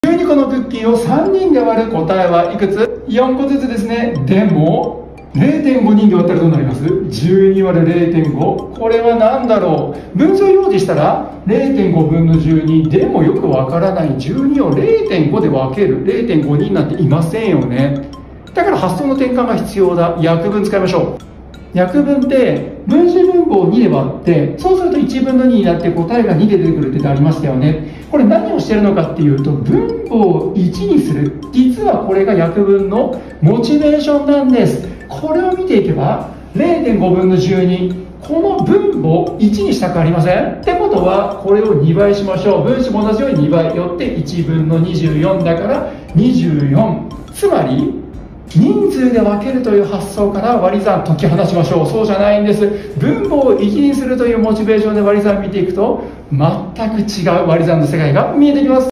12個のクッキーを3人で割る答えはいくつ？ 4 個ずつですね。でも0.5 人で割ったらどうなります？ 12 割る 0.5。 これは何だろう。分数を用意したら 0.5 分の12でもよくわからない12を 0.5 で分ける。 0.5 人なんていませんよね。だから発想の転換が必要だ。約分使いましょう。約分って分子分母を2で割って、そうすると1分の2になって答えが2で出てくるってありましたよね。これ何をしてるのかっていうと、分母を1にする。実はこれが約分のモチベーションなんです。これを見ていけば 0.5 分の12、この分母を1にしたくありません？ってことはこれを2倍しましょう。分子も同じように2倍よって1分の24だから24。つまり人数で分けるという発想から割り算解き放ちましょう。そうじゃないんです。分母を1にするというモチベーションで割り算見ていくと、全く違う割り算の世界が見えてきます。